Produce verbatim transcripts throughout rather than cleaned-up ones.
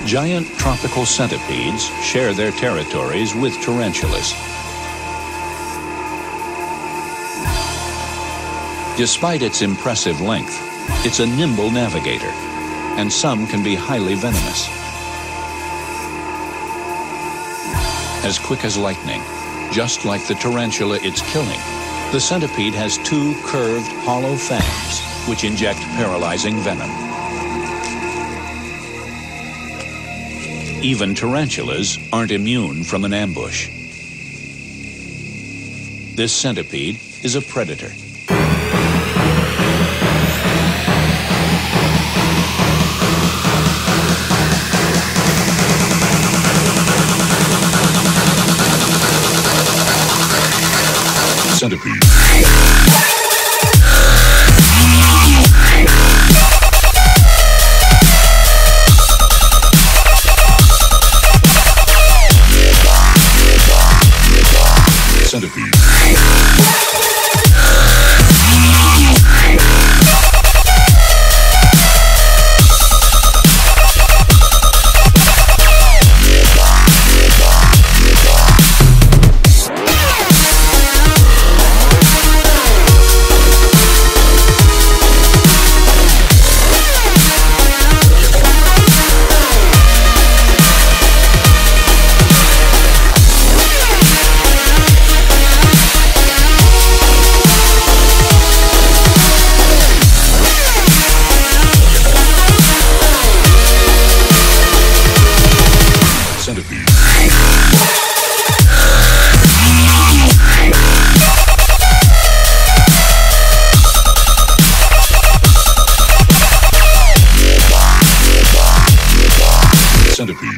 Giant tropical centipedes share their territories with tarantulas. Despite its impressive length, it's a nimble navigator, and some can be highly venomous. As quick as lightning, just like the tarantula it's killing, the centipede has two curved, hollow fangs which inject paralyzing venom. Even tarantulas aren't immune from an ambush. This centipede is a predator. Centipede. Centipede. Centipede. Centipede.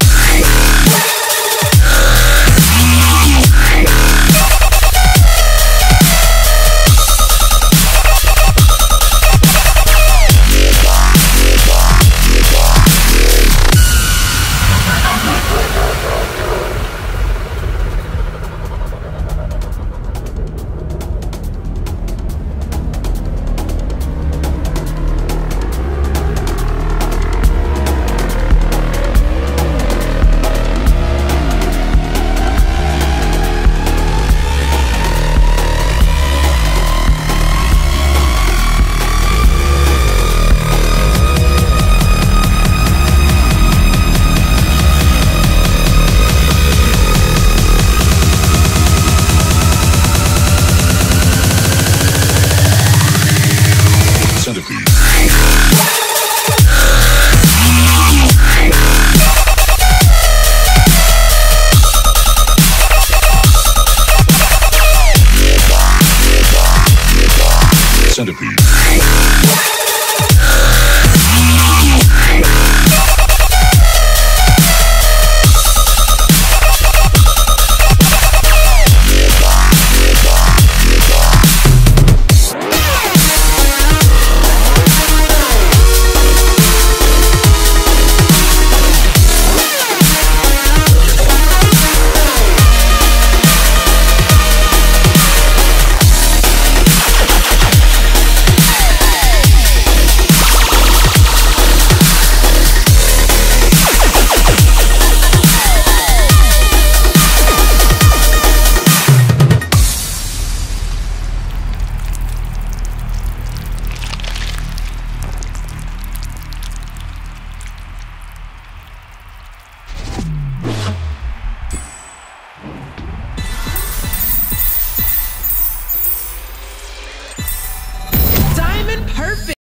Centipede.